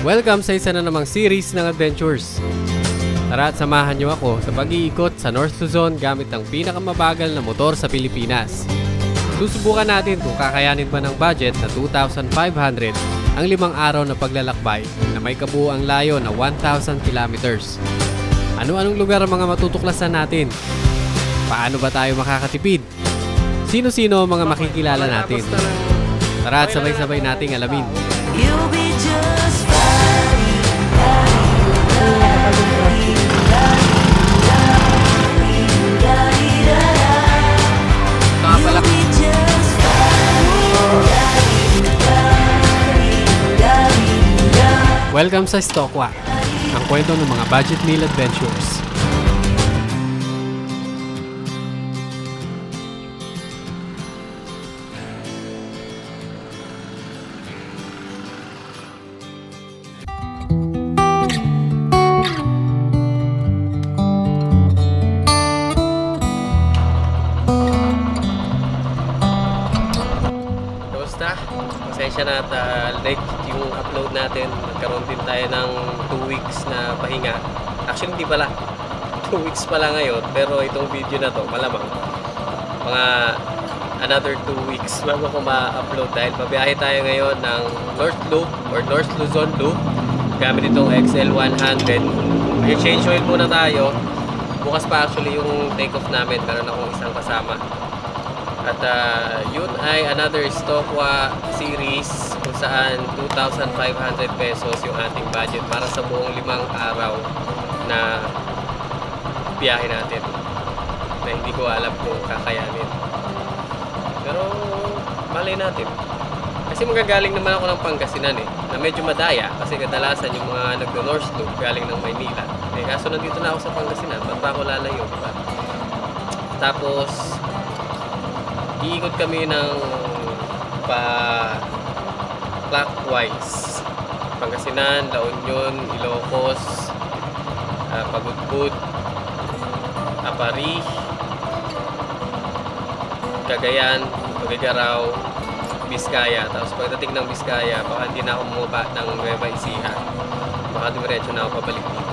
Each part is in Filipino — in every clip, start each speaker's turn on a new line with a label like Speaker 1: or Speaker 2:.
Speaker 1: Welcome sa isa na namang series ng adventures. Tara at samahan niyo ako sa pag-iikot sa North Luzon gamit ang pinakamabagal na motor sa Pilipinas. Susubukan natin kung kakayanin ba ng budget na 2,500 ang 5 araw na paglalakbay na may kabuuang layo na 1,000 kilometers. Ano-anong lugar ang mga matutuklasan natin? Paano ba tayo makakatipid? Sino-sino ang mga makikilala natin? Tara at sabay-sabay nating alamin.
Speaker 2: You'll be just fine.
Speaker 1: Welcome sa Stokwa, ang kwento ng mga budget meal adventures. Pasensya na at late yung upload natin. Nagkaroon din tayo ng 2 weeks na pahinga. Actually hindi pala, 2 weeks pala ngayon, pero itong video na to malamang mga another 2 weeks bago ko ma-upload dahil pabiyahe tayo ngayon ng North Loop or North Luzon Loop gamit itong XL100. I-change oil muna tayo. Bukas pa actually yung take off namin, meron akong isang kasama. At yun ay another Stokwa series kung saan 2,500 pesos yung ating budget para sa buong 5 araw na biyahe natin na hindi ko alam kung kakayanin. Pero malay natin. Kasi magagaling naman ako ng Pangasinan na medyo madaya kasi kadalasan yung mga nagdo-North Loop galing ng Maynila. Kaso nandito na ako sa Pangasinan, ba't pa ako lalayo, diba? Tapos iikot kami ng clockwise. Pangasinan, La Union, Ilocos, Pagudpud, Apari, Cagayan, Tuguegarao, Biskaya. Tapos pagdating ng Biskaya, baka hindi na ako bumaba ng Nueva Ecija. Baka dumiretso na ako pabalik dito.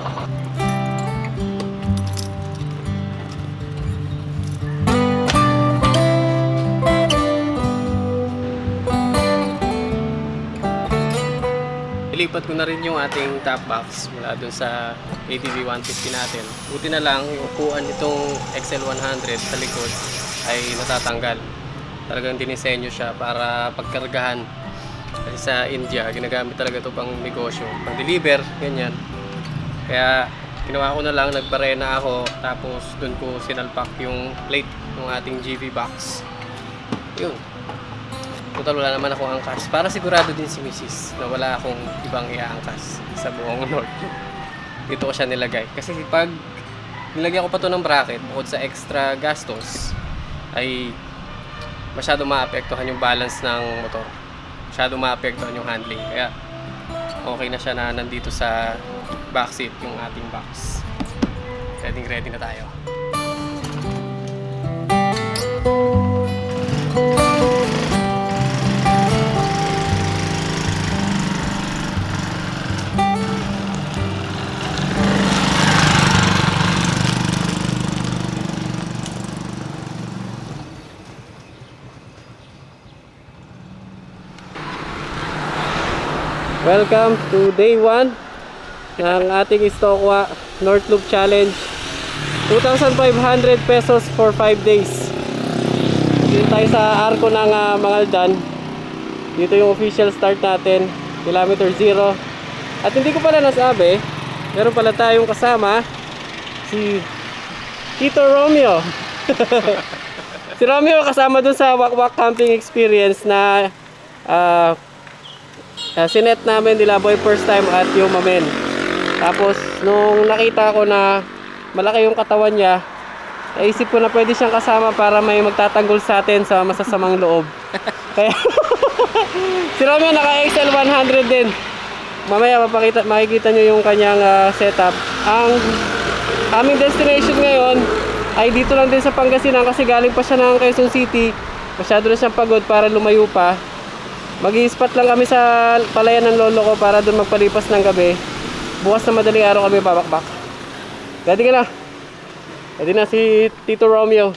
Speaker 1: Ilipat ko na rin yung ating top box mula dun sa ATV 150 natin. Buti na lang yung upuan nitong XL100 sa likod ay natatanggal. Talagang dinisenyo siya para pagkargahan. Kasi sa India, ginagamit talaga ito pang negosyo, pang deliver, ganyan. Kaya ginawa ko na lang, nagbarena ako, tapos dun ko sinalpak yung plate ng ating GV box. Yun. Total wala naman ako angkas. Para sigurado din si Mrs. na wala akong ibang iaangkas sa buong North. Dito ko siya nilagay. Kasi pag nilagyan ko pa to ng bracket, bukod sa extra gastos, ay masyado maapektuhan yung balance ng motor. Masyado maapektuhan yung handling. Kaya okay na siya na nandito sa backseat yung ating box. Ready na tayo. Welcome to day 1 ng ating Stokwa North Loop Challenge. 2,500 pesos for 5 days. Dito tayo sa arko ng Mangaldan. Dito yung official start natin, kilometer 0. At hindi ko pala nasabi, meron pala tayong kasama, si Tito Romeo. Si Romeo kasama dun sa Wakwak Camping Experience na sinet namin nila boy first time at yung mamen. Tapos nung nakita ko na malaki yung katawan niya, naisip ko na pwede siyang kasama para may magtatanggol sa atin sa masasamang loob. Kaya si Romeo naka XL100 din. Mamaya makikita nyo yung kanyang setup. Ang aming destination ngayon ay dito lang din sa Pangasinan kasi galing pa siya ng Quezon City. Masyado na siyang pagod para lumayo pa. Mag-i-spot lang kami sa palayan ng lolo ko para doon magpalipas ng gabi. Bukas na madaling araw kami babakbak. Ready ka na? Ready na si Tito Romeo.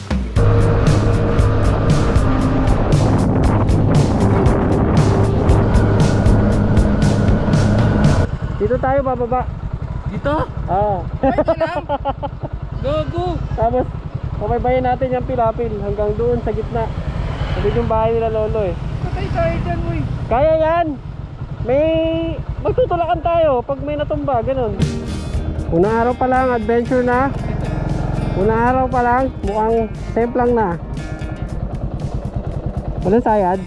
Speaker 1: Dito tayo bababa.
Speaker 3: Dito?
Speaker 1: Ah.
Speaker 3: Pwede lang. Go.
Speaker 1: Tapos pabaybayin natin yung pilapil hanggang doon sa gitna. Sabi yung bahay nila lolo eh.
Speaker 3: Patay tayo dyan, uy.
Speaker 1: Kaya yan. May magtutulakan tayo pag may natumba, ganun. Unang araw pa lang, adventure na. Unang araw pa lang, mukhang safe lang na. Walang sayad.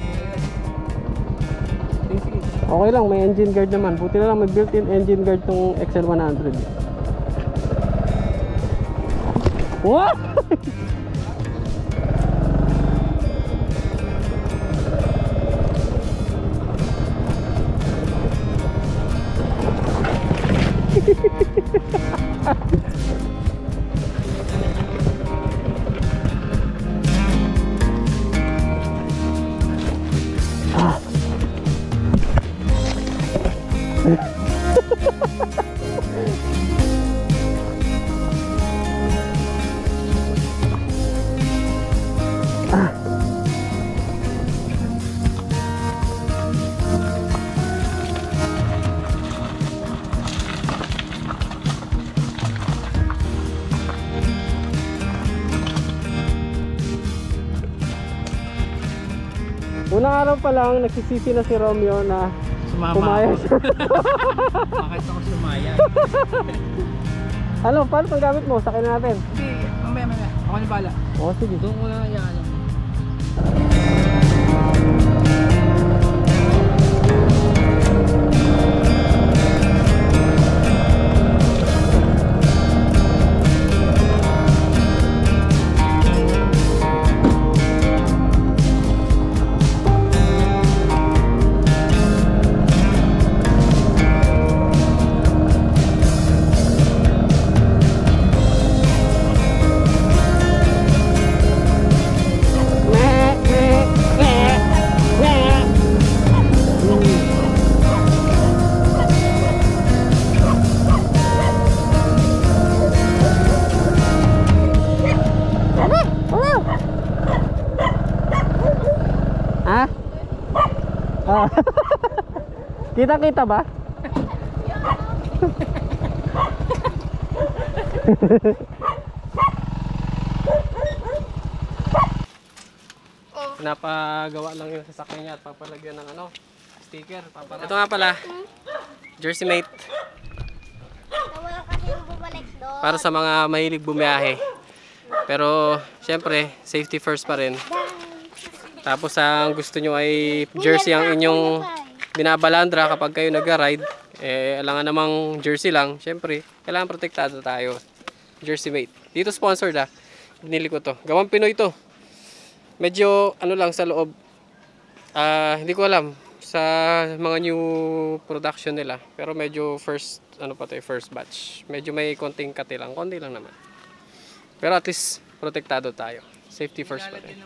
Speaker 3: Sige.
Speaker 1: Okay lang, may engine guard naman. Buti na lang may built-in engine guard tong XL100. What? Unang araw pa lang, nagsisisi na si Romeo na
Speaker 3: Sumama
Speaker 1: pumayag
Speaker 3: ako.
Speaker 1: siya.
Speaker 3: Bakit ako sumaya?
Speaker 1: Ano, paano pang gamit mo? Sakin natin.
Speaker 3: Hindi, mamaya. Ako na bala.
Speaker 1: Oo, sige.
Speaker 3: Doon ko na yan.
Speaker 1: Ha? Ah. Kita-kita ba? Napagawa lang yung sasakyan niya at papalagyan ng ano, sticker. Ito nga pala, Jersey Mate.
Speaker 4: Wala kasi yung bumalik doon.
Speaker 1: Para sa mga mahilig bumiyahe. Pero, syempre, safety first pa rin. Tapos, ang gusto nyo ay jersey ang inyong binabalandra kapag kayo nag-ride. Alangan namang jersey lang. Syempre, kailangan protektado tayo. Jersey Mate. Dito sponsored ah. Binili ko to. Gawang Pinoy to. Medyo, ano lang sa loob. Hindi ko alam sa mga new production nila. Pero medyo first batch. Medyo may konting kati lang. Konti lang naman. Pero at least, protektado tayo. Safety first pa rin.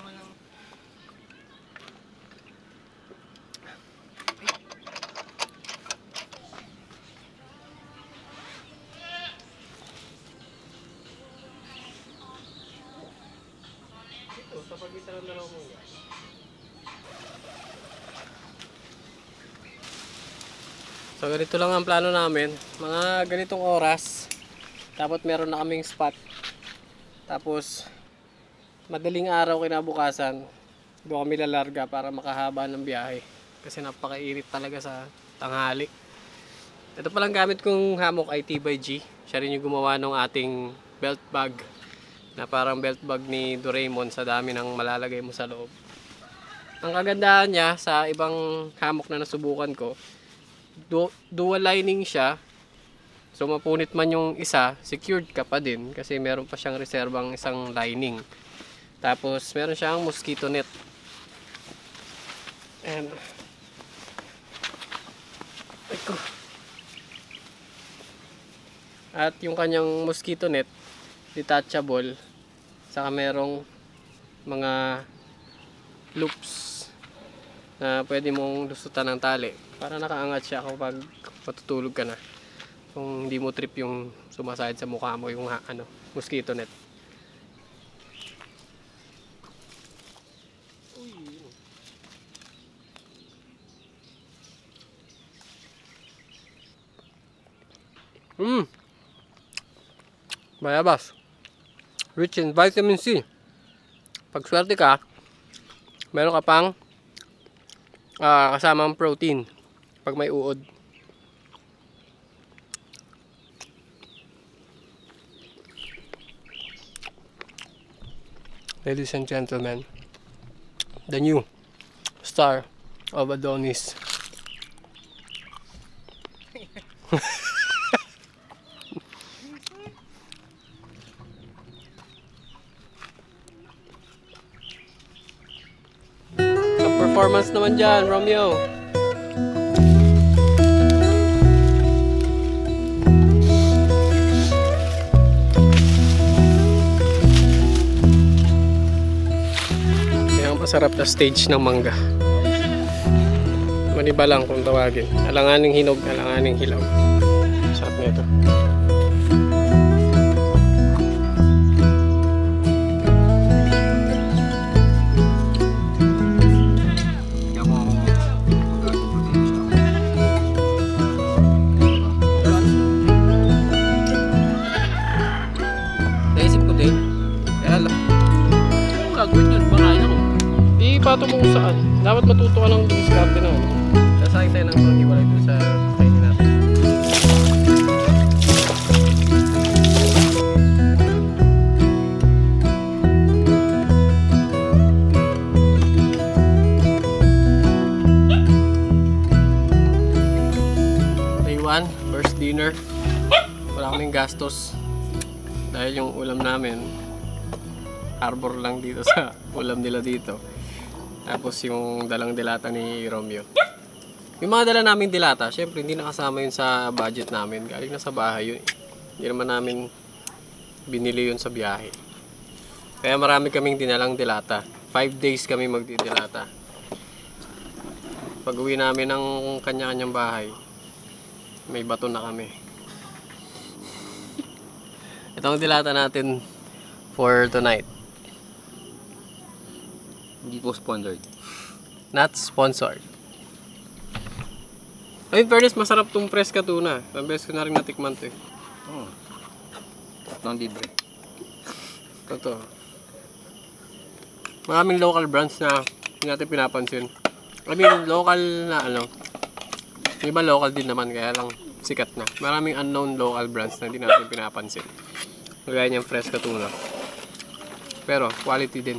Speaker 1: So ganito lang ang plano namin. Mga ganitong oras. Dapat meron na kaming spot. Tapos madaling araw kinabukasan. Doon kami lalarga para makahaba ng biyahe. Kasi napakainit talaga sa tanghali. Ito palang gamit kong hammock ay T/G. Siya rin yung gumawa ng ating belt bag. Na parang belt bag ni Doraemon sa dami ng malalagay mo sa loob. Ang kagandahan niya sa ibang hammock na nasubukan ko, dual lining siya. So mapunit man yung isa, secured ka pa din kasi meron pa siyang reserbang isang lining. Tapos meron siyang mosquito net. And at yung kanyang mosquito net detachable, saka merong mga loops na pwede mong lusutan ng tali para nakaangat siya kapag matutulog ka na. Kung hindi mo trip yung sumasayad sa mukha mo yung mosquito net. Mayabas. Rich in vitamin C. Pag swerte ka, meron ka pang kasamang protein pag may uod. Ladies and gentlemen, the new star of Adonis. Ang performance naman dyan, Romeo. Masarap na stage ng mangga. Maniba lang kung tawagin. Alanganing hinog, alanganing hilaw. Sarap nito. Naisip ko din. Kaya alam.
Speaker 3: Anong gagawin yun? Bakain ako.
Speaker 1: Ipato mo kung saan. Dapat matuto ka ng diskarte na. Sasakit tayo ng panghiwalay doon sa kainin natin. Day 1, first dinner. Wala kaming gastos. Dahil yung ulam namin harbor lang dito sa ulam nila dito. Tapos yung dalang dilata ni Romeo. Yung mga dala naming dilata, syempre hindi nakasama yun sa budget namin. Galing na sa bahay yun. Hindi naman namin binili yun sa biyahe. Kaya marami kaming dinalang dilata. 5 days kami magdidilata. Pag uwi namin ng kanya-kanyang bahay, may bato na kami. Itong dilata natin for tonight.
Speaker 3: Hindi po sponsored.
Speaker 1: Not sponsored. Ay, in fairness, masarap tong fresca tuna. Ang best ko na rin natikman to eh.
Speaker 3: Oo. Nang libre.
Speaker 1: Totoo. Maraming local brands na hindi natin pinapansin. I mean, local na ano. Yung iba local din naman, kaya lang sikat na. Maraming unknown local brands na hindi natin pinapansin. Kagaya niyang fresca tuna. Pero, quality din.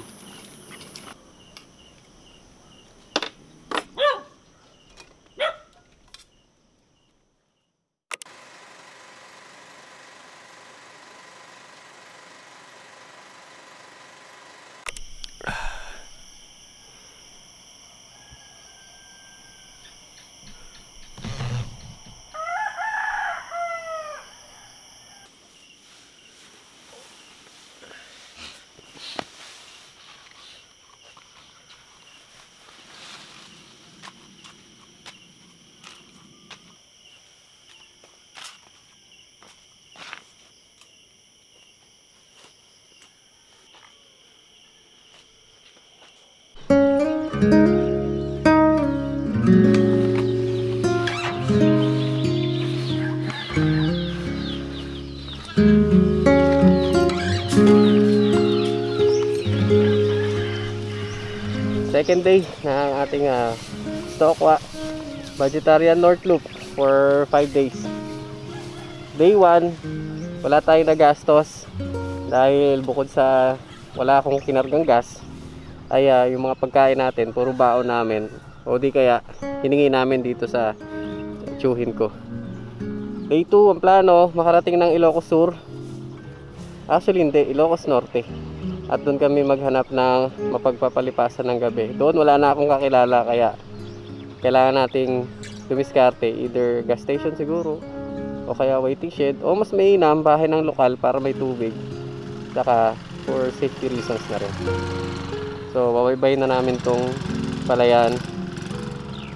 Speaker 1: Second day ng ating Stokwa Vegetarian North Loop for 5 days. Day 1, wala tayong nagastos dahil bukod sa wala akong kinargang gas, ay yung mga pagkain natin, puro baon namin o di kaya hiningi namin dito sa tsuhin ko. Day 2, ang plano, makarating ng Ilocos Sur. Actually hindi, Ilocos Norte. At doon kami maghanap ng mapagpapalipasan ng gabi. Doon wala na akong kakilala, kaya kailangan nating dumiskarte, either gas station siguro o kaya waiting shed, o mas mainam bahay ng lokal para may tubig, saka for safety reasons na rin. So babaybay na namin tong palayan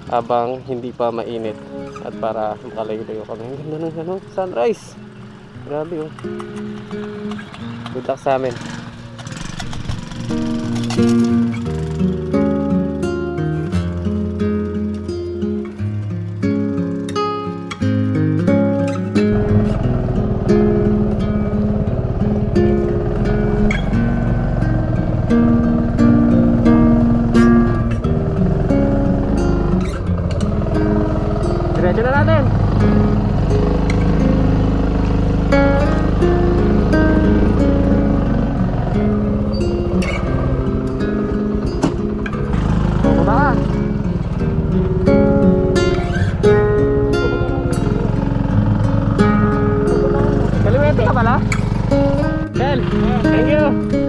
Speaker 1: habang hindi pa mainit at para makalayo-layo kami. Ang ganda ng ano, sunrise. Grabe oh. Good luck sa amin. Diretso na natin. Baba ka. Kaliwete ka pala? Kel, thank you.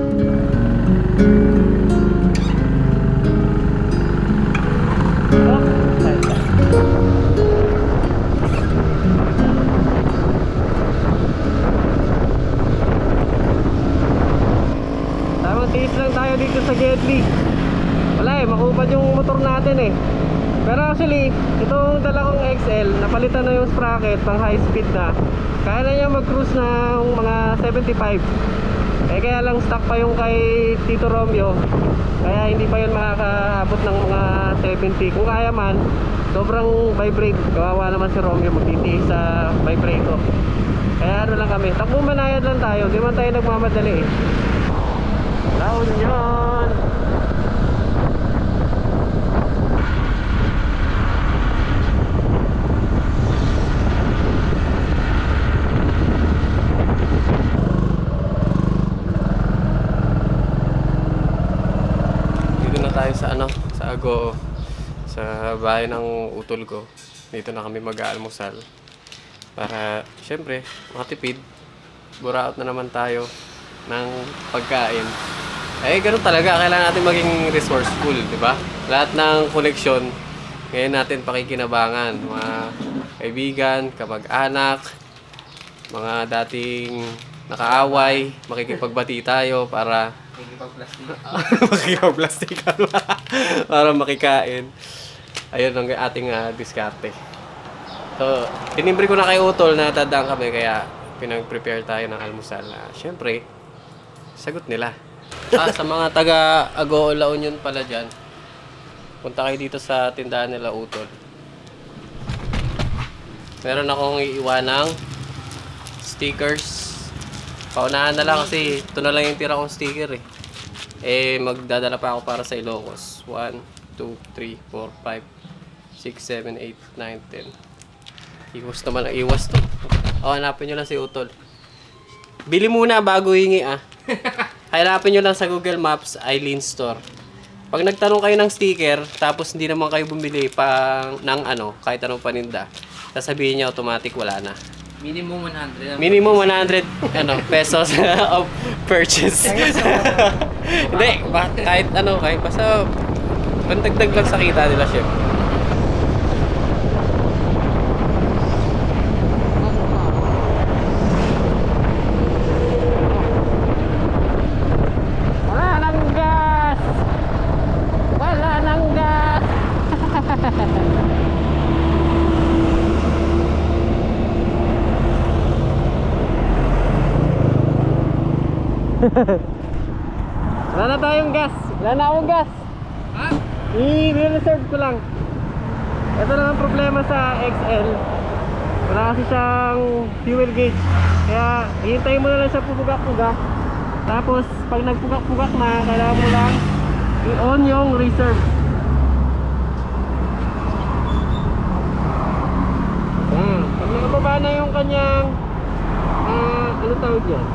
Speaker 1: Tamang tiis lang tayo dito sa Gedli. Wala eh, makupad yung motor natin eh. Pero actually, itong dala kong XL, napalitan na yung sprocket pang high speed na. Kaya na niya mag-cruise ng mga 75. Eh kaya lang stuck pa yung kay Tito Romeo. Kaya hindi pa yun makakaabot ng mga 70. Kung kaya man, sobrang vibrate. Kawawa naman si Romeo magtitiis sa vibrato. Kaya ano lang kami, takbo manayad lang tayo. Di man tayo nagmamadali eh. La Union. Dito na tayo sa ano, sa Agoo, sa bahay ng utol ko. Dito na kami mag-aalmusal para syempre makatipid. Buraot na naman tayo ng pagkain. Eh, ganun talaga. Kailangan natin maging resourceful, di ba? Lahat ng connection, ngayon natin pakikinabangan. Mga kaibigan, kamag-anak, mga dating nakaaway, makikipagbati tayo para makikipag-plastic para makikain. Ayun ang ating diskarte. So, tinimbre ko na kay Utol na dadaan kami, kaya pinag-prepare tayo ng almusal. Siyempre, sagot nila. Sa mga taga Agoo, La Union pala dyan, punta kayo dito sa tindahan nila Utol. Meron akong iiwanang stickers. Paunahan na lang kasi ito na lang yung tira kong sticker eh. Eh, magdadala pa ako para sa Ilocos. 1, 2, 3, 4, 5, 6, 7, 8, 9, 10. Iwas naman ang iwas to. O, hanapin nyo lang si Utol. Bili muna bago hingi ah. Hanapin nyo lang sa Google Maps, Eileen Store. Pag nagtanong kayo ng sticker, tapos hindi naman kayo bumili pa ng ano, kahit anong paninda, sasabihin nyo automatic wala na.
Speaker 3: Minimum 100.
Speaker 1: Minimum 100 ano, pesos of purchase. Hindi, kahit ano, kahit basta pandagdag lang sa kita nila, chef. Wala nang gas! Wala nang gas! Wala na tayong gas. Wala na akong gas. Ha? I-reserve ko lang. Ito lang ang problema sa XL. Wala kasi siyang fuel gauge. Kaya hihintayin mo na lang siya pupugak-pugak. Tapos pag nagpugak-pugak na, kailangan mo lang i-on yung reserve. Pag nakababa na yung kanyang ano tawag yan?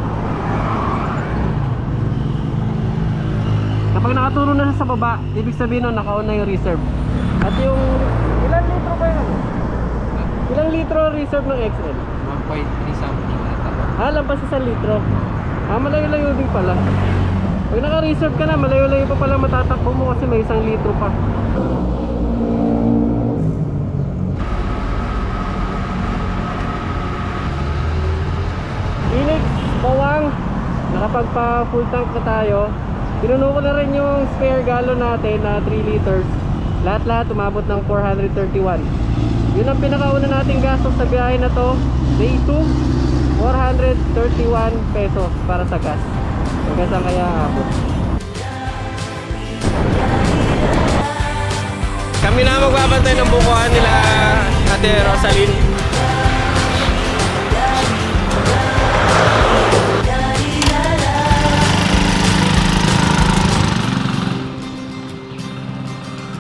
Speaker 1: Kapag nakaturo na siya sa baba, ibig sabihin nun naka-on na yung reserve. At yung ilang litro ba yun? Ilang litro reserve ng XL?
Speaker 3: 1.3 something ata.
Speaker 1: Lampas sa 1 litro. Malayo-layo din pala. Pag naka-reserve ka na, malayo-layo pa pala matatakbo mo kasi may 1 litro pa. Phoenix, Bawang, nakapagpa full tank na tayo. Pinuno ko na rin yung spare gallon natin na 3 liters. Lahat-lahat umabot ng 431. Yun ang pinakauna nating gastos sa biyahe na to. Day 2, 431 pesos para sa gas. Hanggang saan kaya abot? Kami na magbabantay ng bukuhan nila Ate Rosaline.